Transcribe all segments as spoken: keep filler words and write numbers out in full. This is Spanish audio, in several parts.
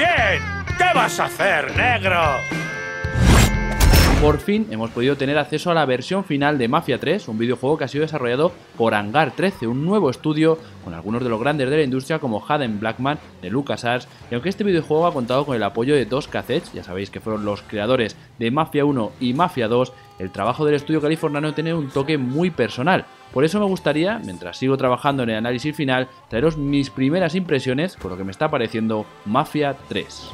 bien! ¿Qué vas a hacer, negro? Por fin hemos podido tener acceso a la versión final de Mafia tres, un videojuego que ha sido desarrollado por Hangar trece, un nuevo estudio con algunos de los grandes de la industria como Haden Blackman de LucasArts, y aunque este videojuego ha contado con el apoyo de dos cassettes, ya sabéis que fueron los creadores de Mafia uno y Mafia dos, el trabajo del estudio californiano tiene un toque muy personal. Por eso me gustaría, mientras sigo trabajando en el análisis final, traeros mis primeras impresiones por lo que me está pareciendo Mafia tres.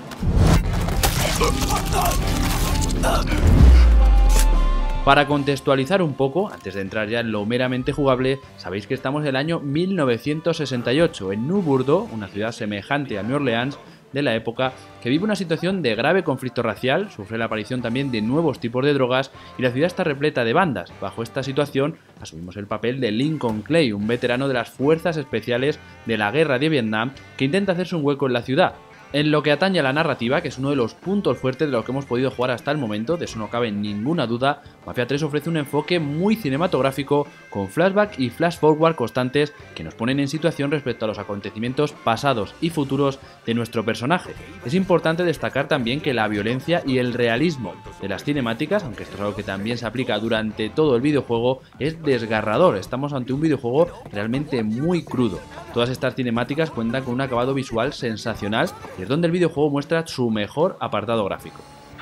Para contextualizar un poco, antes de entrar ya en lo meramente jugable, sabéis que estamos en el año mil novecientos sesenta y ocho, en New Bordeaux, una ciudad semejante a New Orleans de la época, que vive una situación de grave conflicto racial, sufre la aparición también de nuevos tipos de drogas y la ciudad está repleta de bandas. Bajo esta situación asumimos el papel de Lincoln Clay, un veterano de las fuerzas especiales de la guerra de Vietnam que intenta hacerse un hueco en la ciudad. En lo que atañe a la narrativa, que es uno de los puntos fuertes de lo que hemos podido jugar hasta el momento, de eso no cabe ninguna duda, Mafia tres ofrece un enfoque muy cinematográfico, con flashback y flash forward constantes que nos ponen en situación respecto a los acontecimientos pasados y futuros de nuestro personaje. Es importante destacar también que la violencia y el realismo de las cinemáticas, aunque esto es algo que también se aplica durante todo el videojuego, es desgarrador. Estamos ante un videojuego realmente muy crudo. Todas estas cinemáticas cuentan con un acabado visual sensacional, y es donde el videojuego muestra su mejor apartado gráfico.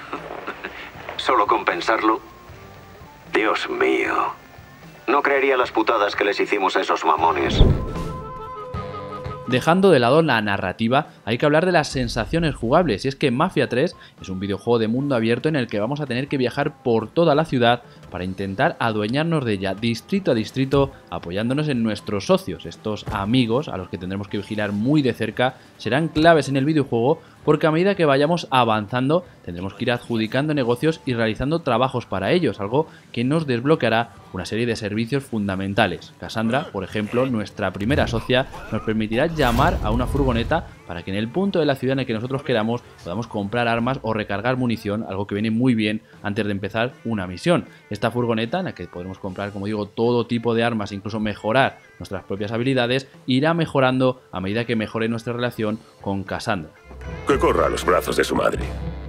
Solo con pensarlo, Dios mío, no creería las putadas que les hicimos a esos mamones. Dejando de lado la narrativa, hay que hablar de las sensaciones jugables, y es que Mafia tres es un videojuego de mundo abierto en el que vamos a tener que viajar por toda la ciudad para intentar adueñarnos de ella distrito a distrito, apoyándonos en nuestros socios. Estos amigos, a los que tendremos que vigilar muy de cerca, serán claves en el videojuego porque a medida que vayamos avanzando tendremos que ir adjudicando negocios y realizando trabajos para ellos, algo que nos desbloqueará una serie de servicios fundamentales. Cassandra, por ejemplo, nuestra primera socia, nos permitirá llamar a una furgoneta para que en el punto de la ciudad en el que nosotros queramos podamos comprar armas o recargar munición, algo que viene muy bien antes de empezar una misión. Esta furgoneta, en la que podremos comprar, como digo, todo tipo de armas, incluso mejorar nuestras propias habilidades, irá mejorando a medida que mejore nuestra relación con Cassandra. Que corra a los brazos de su madre.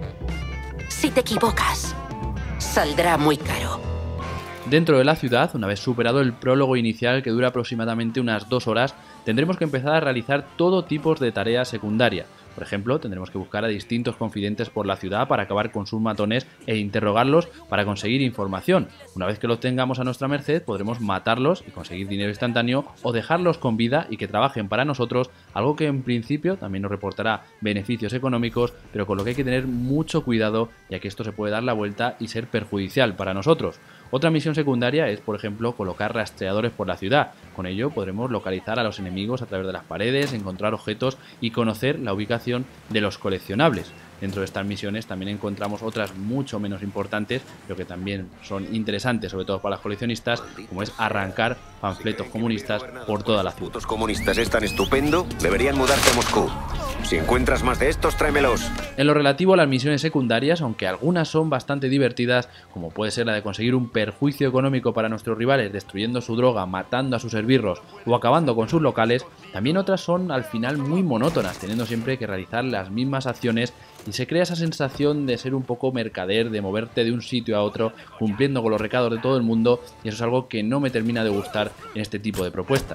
Si te equivocas, saldrá muy caro. Dentro de la ciudad, una vez superado el prólogo inicial que dura aproximadamente unas dos horas, tendremos que empezar a realizar todo tipo de tareas secundarias. Por ejemplo, tendremos que buscar a distintos confidentes por la ciudad para acabar con sus matones e interrogarlos para conseguir información. Una vez que los tengamos a nuestra merced, podremos matarlos y conseguir dinero instantáneo o dejarlos con vida y que trabajen para nosotros, algo que en principio también nos reportará beneficios económicos, pero con lo que hay que tener mucho cuidado, ya que esto se puede dar la vuelta y ser perjudicial para nosotros. Otra misión secundaria es, por ejemplo, colocar rastreadores por la ciudad. Con ello podremos localizar a los enemigos a través de las paredes, encontrar objetos y conocer la ubicación de los coleccionables. Dentro de estas misiones también encontramos otras mucho menos importantes, pero que también son interesantes, sobre todo para los coleccionistas, como es arrancar panfletos comunistas por toda la ciudad. Los comunistas es tan estupendo, deberían mudarse a Moscú. Si encuentras más de estos, tráemelos. En lo relativo a las misiones secundarias, aunque algunas son bastante divertidas, como puede ser la de conseguir un perjuicio económico para nuestros rivales destruyendo su droga, matando a sus esbirros o acabando con sus locales, también otras son al final muy monótonas, teniendo siempre que realizar las mismas acciones, y se crea esa sensación de ser un poco mercader, de moverte de un sitio a otro, cumpliendo con los recados de todo el mundo, y eso es algo que no me termina de gustar en este tipo de propuestas.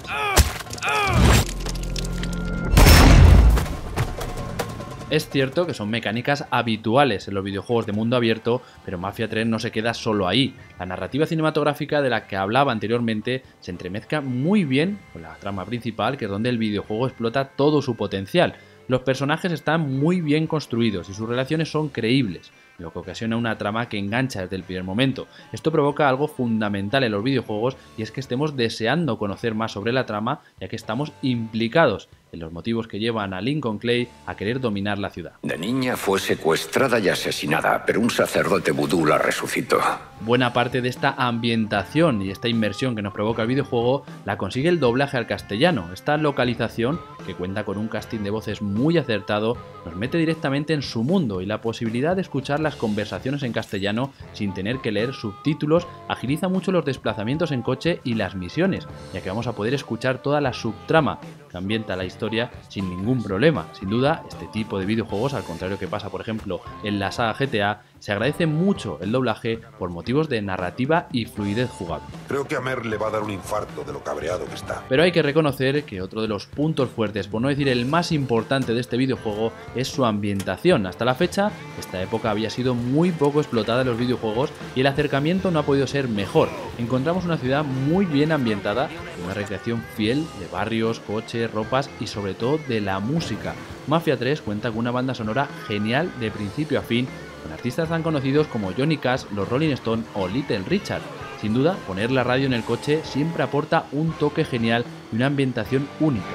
Es cierto que son mecánicas habituales en los videojuegos de mundo abierto, pero Mafia tres no se queda solo ahí. La narrativa cinematográfica de la que hablaba anteriormente se entremezcla muy bien con la trama principal, que es donde el videojuego explota todo su potencial. Los personajes están muy bien construidos y sus relaciones son creíbles, lo que ocasiona una trama que engancha desde el primer momento. Esto provoca algo fundamental en los videojuegos, y es que estemos deseando conocer más sobre la trama, ya que estamos implicados en los motivos que llevan a Lincoln Clay a querer dominar la ciudad. De niña fue secuestrada y asesinada, pero un sacerdote vudú la resucitó. Buena parte de esta ambientación y esta inmersión que nos provoca el videojuego la consigue el doblaje al castellano. Esta localización, que cuenta con un casting de voces muy acertado, nos mete directamente en su mundo, y la posibilidad de escuchar las conversaciones en castellano sin tener que leer subtítulos agiliza mucho los desplazamientos en coche y las misiones, ya que vamos a poder escuchar toda la subtrama que ambienta la historia sin ningún problema. Sin duda, este tipo de videojuegos, al contrario que pasa por ejemplo en la saga G T A, se agradece mucho el doblaje por motivos de narrativa y fluidez jugable. Creo que a Mer le va a dar un infarto de lo cabreado que está. Pero hay que reconocer que otro de los puntos fuertes, por no decir el más importante de este videojuego, es su ambientación. Hasta la fecha, esta época había sido muy poco explotada en los videojuegos y el acercamiento no ha podido ser mejor. Encontramos una ciudad muy bien ambientada, una recreación fiel de barrios, coches, ropas y sobre todo de la música. Mafia tres cuenta con una banda sonora genial de principio a fin, con artistas tan conocidos como Johnny Cash, los Rolling Stones o Little Richard. Sin duda, poner la radio en el coche siempre aporta un toque genial y una ambientación única.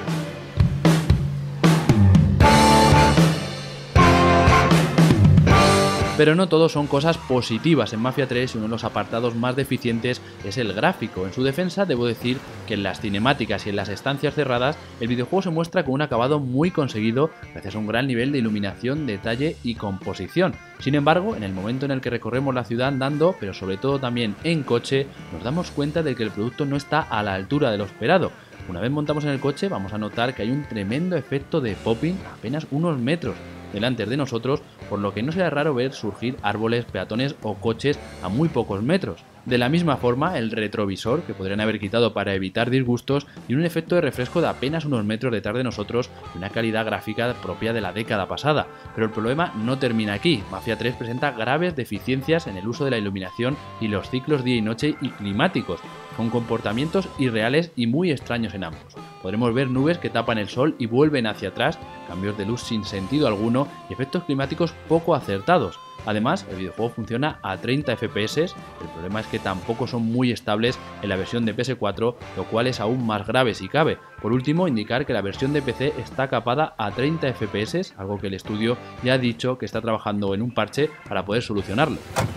Pero no todo son cosas positivas en Mafia tres y uno de los apartados más deficientes es el gráfico. En su defensa debo decir que en las cinemáticas y en las estancias cerradas el videojuego se muestra con un acabado muy conseguido gracias a un gran nivel de iluminación, detalle y composición. Sin embargo, en el momento en el que recorremos la ciudad andando, pero sobre todo también en coche, nos damos cuenta de que el producto no está a la altura de lo esperado. Una vez montamos en el coche vamos a notar que hay un tremendo efecto de popping a apenas unos metros delante de nosotros, por lo que no será raro ver surgir árboles, peatones o coches a muy pocos metros. De la misma forma, el retrovisor, que podrían haber quitado para evitar disgustos, tiene un efecto de refresco de apenas unos metros detrás de nosotros y una calidad gráfica propia de la década pasada. Pero el problema no termina aquí. Mafia tres presenta graves deficiencias en el uso de la iluminación y los ciclos día y noche y climáticos, con comportamientos irreales y muy extraños en ambos. Podremos ver nubes que tapan el sol y vuelven hacia atrás, cambios de luz sin sentido alguno y efectos climáticos poco acertados. Además, el videojuego funciona a treinta F P S, el problema es que tampoco son muy estables en la versión de P S cuatro, lo cual es aún más grave si cabe. Por último, indicar que la versión de P C está capada a treinta F P S, algo que el estudio ya ha dicho que está trabajando en un parche para poder solucionarlo.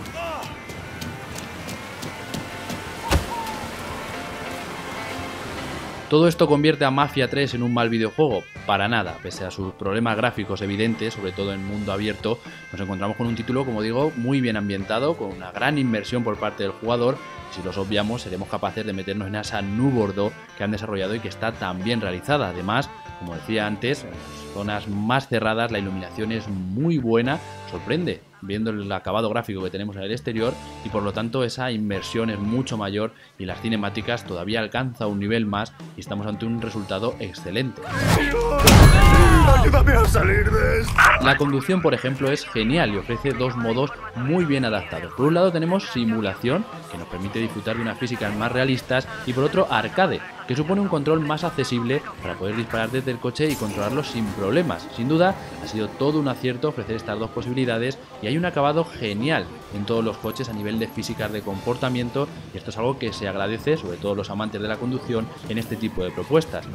¿Todo esto convierte a Mafia tres en un mal videojuego? Para nada, pese a sus problemas gráficos evidentes, sobre todo en mundo abierto, nos encontramos con un título, como digo, muy bien ambientado, con una gran inmersión por parte del jugador. Si los obviamos, seremos capaces de meternos en esa New que han desarrollado y que está tan bien realizada. Además, como decía antes, en las zonas más cerradas la iluminación es muy buena, sorprende viendo el acabado gráfico que tenemos en el exterior y por lo tanto esa inmersión es mucho mayor y las cinemáticas todavía alcanza un nivel más y estamos ante un resultado excelente. ¡Ayúdame a salir de esto! La conducción, por ejemplo, es genial y ofrece dos modos muy bien adaptados. Por un lado tenemos simulación, que nos permite disfrutar de unas físicas más realistas, y por otro arcade, que supone un control más accesible para poder disparar desde el coche y controlarlo sin problemas. Sin duda, ha sido todo un acierto ofrecer estas dos posibilidades y hay un acabado genial en todos los coches a nivel de físicas de comportamiento y esto es algo que se agradece, sobre todo los amantes de la conducción, en este tipo de propuestas.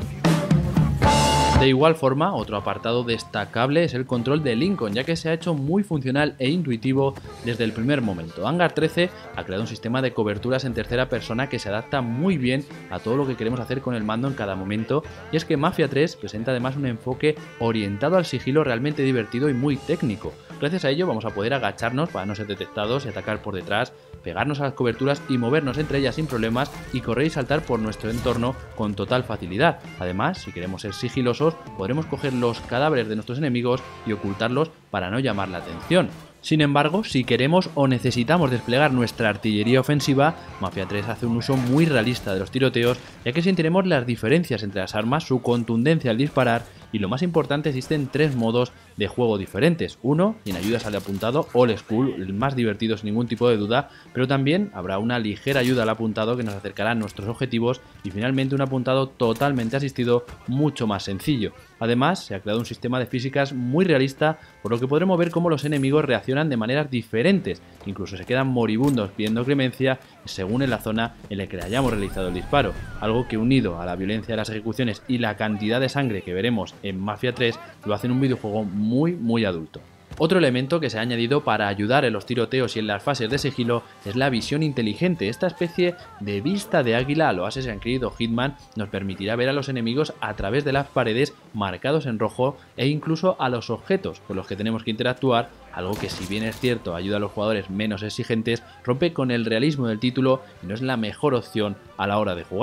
De igual forma, otro apartado destacable es el control de Lincoln, ya que se ha hecho muy funcional e intuitivo desde el primer momento. Hangar trece ha creado un sistema de coberturas en tercera persona que se adapta muy bien a todo lo que queremos hacer con el mando en cada momento, y es que Mafia tres presenta además un enfoque orientado al sigilo realmente divertido y muy técnico. Gracias a ello vamos a poder agacharnos para no ser detectados y atacar por detrás, pegarnos a las coberturas y movernos entre ellas sin problemas y correr y saltar por nuestro entorno con total facilidad. Además, si queremos ser sigilosos, podremos coger los cadáveres de nuestros enemigos y ocultarlos para no llamar la atención. Sin embargo, si queremos o necesitamos desplegar nuestra artillería ofensiva, Mafia tres hace un uso muy realista de los tiroteos, ya que sentiremos las diferencias entre las armas, su contundencia al disparar y lo más importante, existen tres modos de juego diferentes. Uno, sin ayudas al apuntado, old school, el más divertido sin ningún tipo de duda, pero también habrá una ligera ayuda al apuntado que nos acercará a nuestros objetivos y finalmente un apuntado totalmente asistido, mucho más sencillo. Además, se ha creado un sistema de físicas muy realista, por lo que podremos ver cómo los enemigos reaccionan de maneras diferentes, incluso se quedan moribundos pidiendo clemencia según en la zona en la que le hayamos realizado el disparo, algo que unido a la violencia de las ejecuciones y la cantidad de sangre que veremos en Mafia tres lo hace un videojuego muy muy adulto. Otro elemento que se ha añadido para ayudar en los tiroteos y en las fases de sigilo es la visión inteligente. Esta especie de vista de águila a lo Assassin's Creed o Hitman nos permitirá ver a los enemigos a través de las paredes marcados en rojo e incluso a los objetos con los que tenemos que interactuar, algo que, si bien es cierto ayuda a los jugadores menos exigentes, rompe con el realismo del título y no es la mejor opción a la hora de jugar.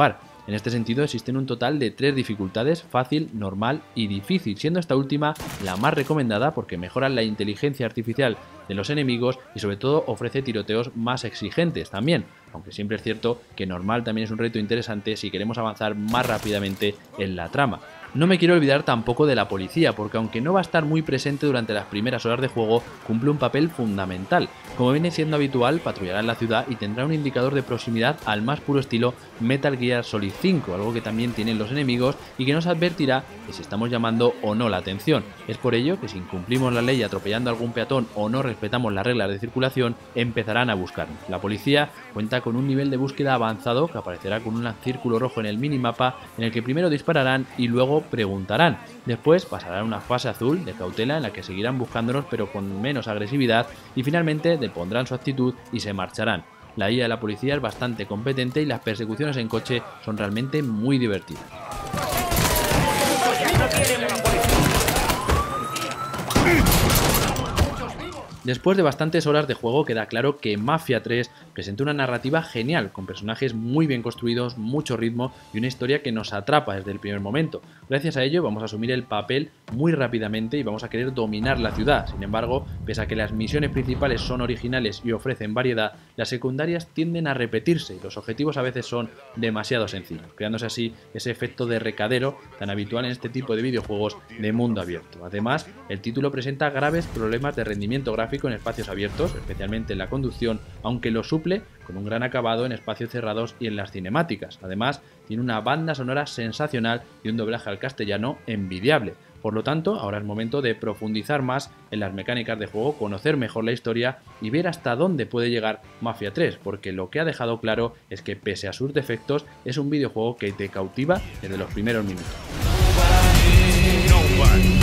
En este sentido existen un total de tres dificultades: fácil, normal y difícil, siendo esta última la más recomendada porque mejora la inteligencia artificial de los enemigos y sobre todo ofrece tiroteos más exigentes también, aunque siempre es cierto que normal también es un reto interesante si queremos avanzar más rápidamente en la trama. No me quiero olvidar tampoco de la policía, porque aunque no va a estar muy presente durante las primeras horas de juego, cumple un papel fundamental. Como viene siendo habitual, patrullará en la ciudad y tendrá un indicador de proximidad al más puro estilo Metal Gear Solid cinco, algo que también tienen los enemigos y que nos advertirá de si estamos llamando o no la atención. Es por ello que si incumplimos la ley atropellando a algún peatón o no respetamos las reglas de circulación, empezarán a buscarnos. La policía cuenta con un nivel de búsqueda avanzado que aparecerá con un círculo rojo en el minimapa en el que primero dispararán y luego preguntarán. Después pasarán una fase azul de cautela en la que seguirán buscándonos pero con menos agresividad y finalmente depondrán su actitud y se marcharán. La I A de la policía es bastante competente y las persecuciones en coche son realmente muy divertidas. Después de bastantes horas de juego queda claro que Mafia tres presenta una narrativa genial, con personajes muy bien construidos, mucho ritmo y una historia que nos atrapa desde el primer momento. Gracias a ello vamos a asumir el papel muy rápidamente y vamos a querer dominar la ciudad. Sin embargo, pese a que las misiones principales son originales y ofrecen variedad, las secundarias tienden a repetirse y los objetivos a veces son demasiado sencillos, creándose así ese efecto de recadero tan habitual en este tipo de videojuegos de mundo abierto. Además, el título presenta graves problemas de rendimiento gráfico en espacios abiertos, especialmente en la conducción, aunque lo suple con un gran acabado en espacios cerrados y en las cinemáticas. Además, tiene una banda sonora sensacional y un doblaje al castellano envidiable. Por lo tanto, ahora es momento de profundizar más en las mecánicas de juego, conocer mejor la historia y ver hasta dónde puede llegar Mafia tres, porque lo que ha dejado claro es que pese a sus defectos, es un videojuego que te cautiva desde los primeros minutos.